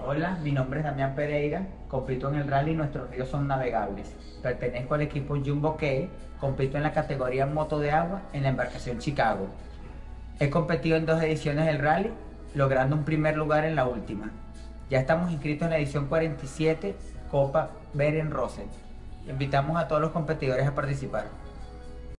Hola, mi nombre es Damián Pereira, compito en el rally y nuestros ríos son navegables. Pertenezco al equipo Jumbo Key, compito en la categoría moto de agua en la embarcación Chicago. He competido en 2 ediciones del rally, logrando un primer lugar en la última. Ya estamos inscritos en la edición 47, Copa Beren Rosen. Invitamos a todos los competidores a participar.